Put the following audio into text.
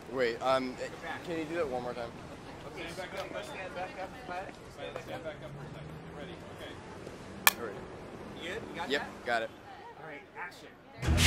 Wait, can you do that one more time? Okay, stand back up. Stand back up. Stand back up for a second. Ready? Okay. All right. You good? You got Yep, that? got it. All right, action.